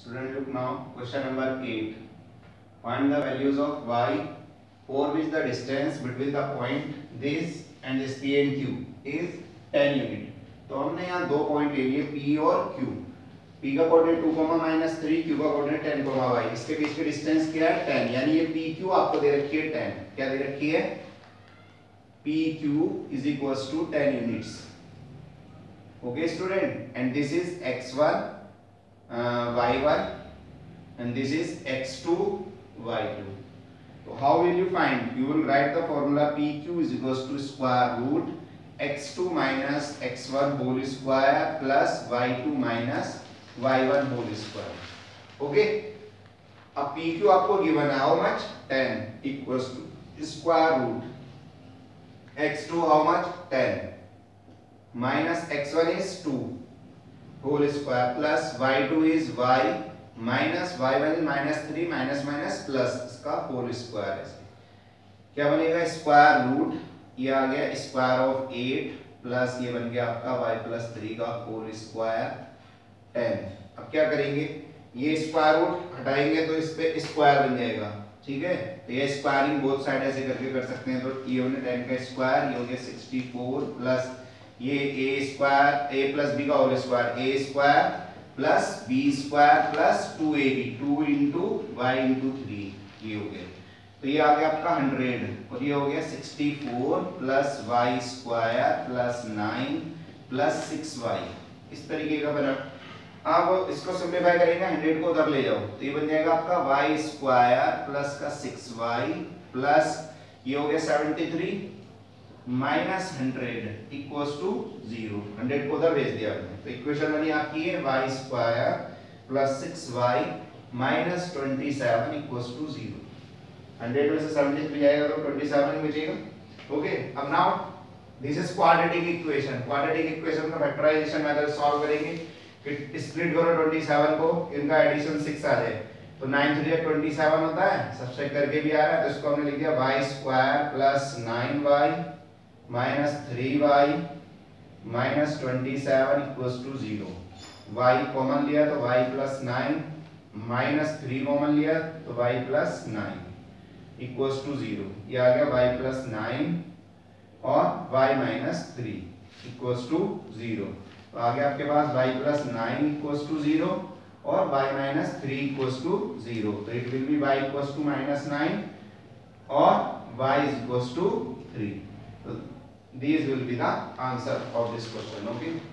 Student, look now. Question number 8. Find the values of y for which the distance between the point this and this P and Q is 10 unit. तो हमने यहाँ दो point ले लिए P और Q. P का coordinate 2,-3, Q का coordinate 10, y. इसके बीच की डिस्टेंस क्या है 10. यानी ये PQ आपको दे रखी है 10. क्या दे रखी है? PQ is equals to 10 units. Okay student, and this is x1, y1, and this is x2, y2. So how will you find? You will write the formula PQ is equals to square root x2 minus x1 whole square plus y2 minus y1 whole square. Okay. अब PQ आपको given है how much? 10 equals to square root x2 how much? 10 minus x1 is 2 whole square plus y2 is y minus y1 is -3 minus plus इसका whole square है. क्या बनेगा? Square root, ये आ गया square of 8 plus ये बन गया आपका y प्लस 3 का होल स्क्वायर 10. अब क्या करेंगे? ये स्क्वायर रूट हटाएंगे तो इस पे स्क्वायर बन जाएगा. ठीक है, तो ये स्क्वायरिंग बोथ साइड ऐसे करके कर सकते हैं. तो ये होने 10 का स्क्वायर, ये हो गया 64 प्लस ये a square a plus b का whole square a square plus b square plus 2ab 2 into y into 3, ये हो गया. तो ये आ गया आपका 100 और ये हो गया 64 plus y square plus 9 plus 6y. इस तरीके का बना. अब इसको सिंपलीफाई करेंगे, 100 को उधर ले जाओ तो ये बन जाएगा आपका y स्क्वायर प्लस का 6y प्लस ये हो गया 73 माइनस 100 इक्वल्स टू 0. 100 को उधर भेज दिया आपने. तो इक्वेशन बनी आपकी है y square plus 6y minus 27 equals to 0. 100 में से 73 जाएगा तो 27 ही बचेगा. ओके, अब now this is quadratic equation. Quadratic equation का फैक्टराइजेशन मेथड सॉल्व करेंगे कि स्प्लिट करो 27 को, इनका एडिशन 6 आ जाए तो 9 3 27 होता है. सब्ट्रैक्ट करके भी आ रहा है तो इसको हमने लिख दिया y square plus 9y minus 3y minus 27 equals to 0. y common लिया तो y प्लस 9 माइनस 3 कॉमन लिया तो y प्लस 9 इक्वल्स टू 0. ये आ गया y प्लस 9 और y माइनस 3 इक्वल्स टू 0. तो आ गया आपके पास y प्लस 9 इक्वल्स टू 0 और y माइनस 3 इक्वल्स टू 0. तो it will be y equals to minus 9 और y is equals to 3. So these will be the answer of this question. Okay.